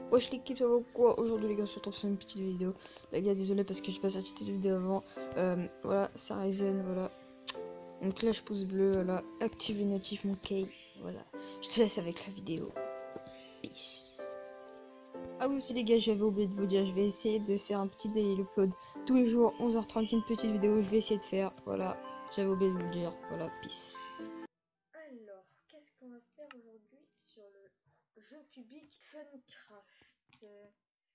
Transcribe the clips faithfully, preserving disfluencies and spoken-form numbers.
Wesh l'équipe, ça va quoi? Aujourd'hui les gars, on se retrouve sur une petite vidéo. Les gars, désolé parce que j'ai pas sorti cette vidéo avant. Euh, voilà, c'est Ryzen, voilà. Donc lâche pouce bleu, voilà. Active les notifs, mon K. Voilà. Je te laisse avec la vidéo. Peace. Ah oui aussi les gars, j'avais oublié de vous dire, je vais essayer de faire un petit daily upload tous les jours, onze heures trente, une petite vidéo, je vais essayer de faire. Voilà, j'avais oublié de vous le dire. Voilà, peace. Alors, qu'est-ce qu'on va faire aujourd'hui sur le jeu cubique Funcraft? euh,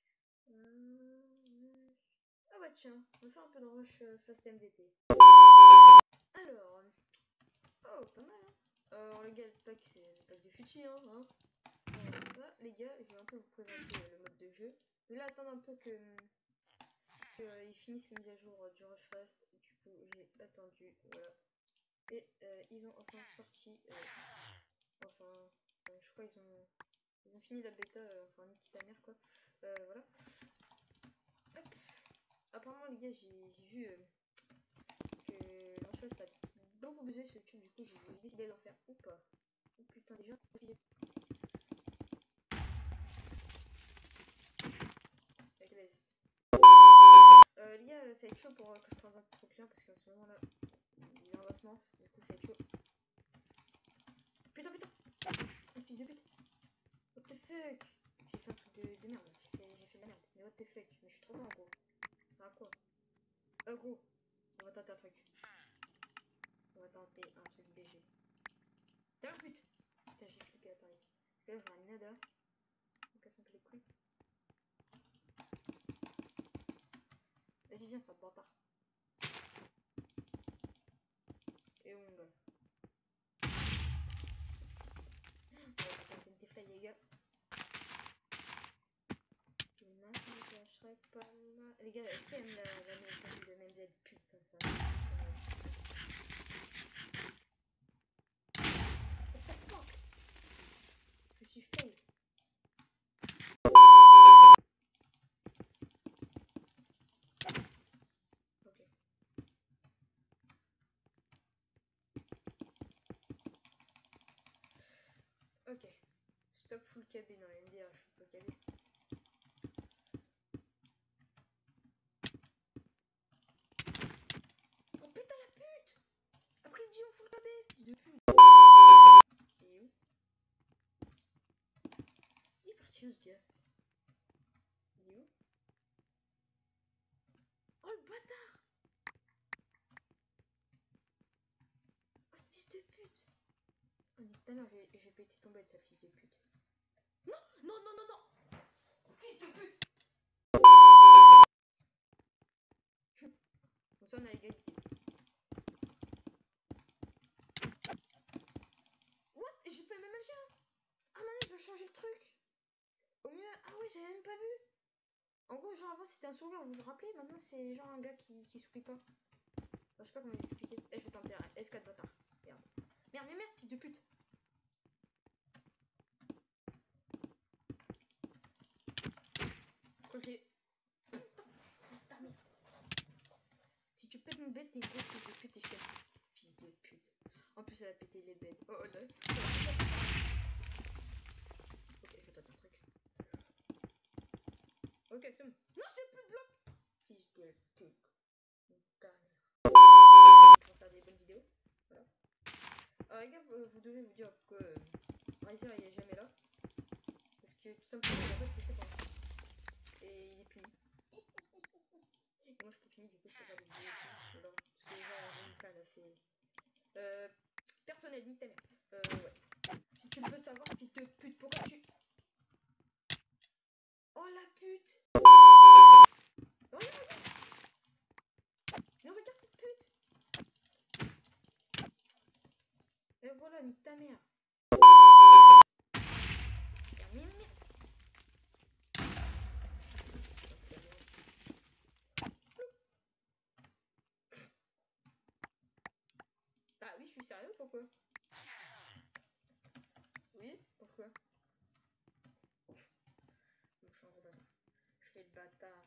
Ah bah tiens, on va faire un peu de rush euh, Fast M V T. Alors, oh pas mal hein. Alors les gars, le pack c'est le pack de Fuchi hein, hein. Alors, ça, les gars, je vais un peu vous présenter euh, le mode de jeu. Je vais là attendre un peu que qu'ils euh, finissent la mise à jour euh, du rush Fast. Et du coup, j'ai attendu, voilà. Et euh, ils ont enfin sorti, euh, enfin, euh, je crois ils ont Ils ont fini la bêta, euh, enfin nique ta mère quoi. Euh, voilà. Hop. Apparemment les gars, j'ai vu euh, que l'enchouette a beaucoup buzzé sur YouTube, du coup j'ai décidé d'en faire ou pas. Oh putain déjà. Avec les euh, les gars, ça va être chaud pour euh, que je présente trop client parce qu'en ce moment là, il est en maintenance, du coup ça va être chaud. Putain putain. Oh, fils de pute. What the fuck. J'ai fait un truc de, de merde, j'ai fait, j'ai fait de la merde. Mais what the fuck. Mais je suis trop fort gros. Ça sert à quoi? Euh gros, on va tenter un truc. On va tenter un truc B G. T'as un but. Putain, j'ai flippé, attendez. Là, je vois un nada. On casse un peu les couilles. Vas-y, viens, ça bâtard. Et on gagne. On va tenter une T-Fly, les gars. Le match ne lâcherait pas là. Les gars, qui aime la, la même chose de même Z? Putain, ça. What the fuck? Je suis fail. Ok. Ok. Stop full K B. Non, M D R, je suis pas K B. Oh putain, la pute! Après, il dit on full K B, fils de pute. Il est où? Il est parti où ce gars? Il est où? Oh le bâtard! Oh le fils de pute! Oh tout à l'heure j'ai pété ton bête, sa fils de pute. Non! Non non non non! Fils de pute! Comme ça on a égalité. What? J'ai fait le même L G hein? Ah maintenant je dois changer le truc. Au mieux. Ah ouais j'avais même pas vu. En gros genre avant c'était un sourire, vous vous rappelez? Maintenant c'est genre un gars qui, qui sourit pas. Enfin, je sais pas comment vous expliquer. Eh je vais tenter un S quatre bâtard. Merde. Merde mais merde fils de pute. Je crois que je l'ai. Putain merde. Si tu pètes une bête t'es une grosse fils de pute et je t'aime. Fils de pute. En plus elle a pété les bêtes. Oh là. Ok je vais tenter un truc. Ok c'est bon. Non j'ai plus de bloc. Fils de pute. Pour faire des bonnes vidéos. Voilà. Alors les gars, vous devez vous dire que euh, Riser il est jamais là. Parce que tout simplement il a pas de P C pour l'instant. Et il est puni. Et moi je suis puni, du coup je peux faire des vidéos. Voilà. Parce que genre Jennifer elle a fait. Euh. Personnel, nique ta mère. Euh ouais. Si tu le veux savoir, fils de pute, pourquoi tu. Oh la pute. Oh regarde, regarde. Mais regarde cette pute. Et voilà, nique ta mère. Merde, merde, merde. Ah oui, je suis sérieux, pourquoi? Oui, pourquoi? Je me change de bâtard. Je fais le bâtard.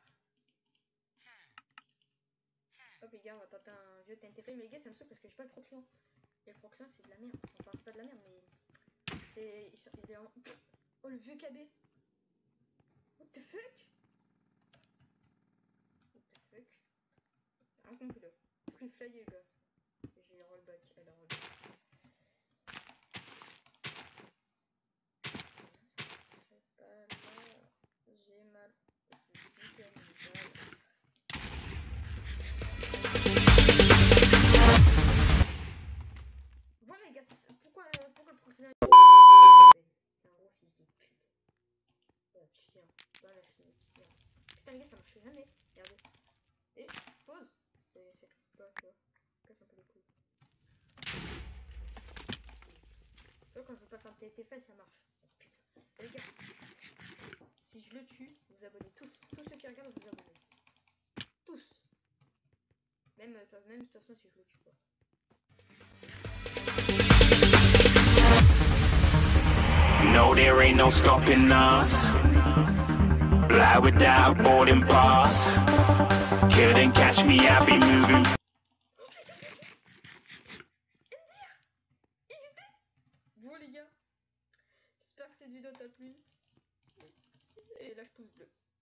Hop les gars, on va tenter un vieux T N T Flame. Mais les gars, ça me saoule parce que j'ai pas le pro-client. Et le pro-client, c'est de la merde. Enfin, c'est pas de la merde, mais c'est. Il est en. Oh, le vieux K B. gueule, gars. J'ai le rollback. Elle a rollback. J'ai mal. Voilà les gars, pourquoi, pourquoi le procureur c'est un gros fils de pute. Oh, chien, dans la chien. Putain les gars, ça marche jamais. Regardez. Et pause. C'est c'est pas quoi. Casse un peu les couilles. Tu vois, quand je veux pas faire de T T F, ça marche. Ça pute. Et les gars, si je le tue, vous vous abonnez tous. Tous ceux qui regardent, vous vous abonnez. Tous. Même, même de toute façon, si je le tue pas. No, there ain't no stopping us. Fly without boarding pass. Couldn't catch me, I'll be moving. Bon les gars, j'espère que cette vidéo t'a plu. Et lâche pouce bleu.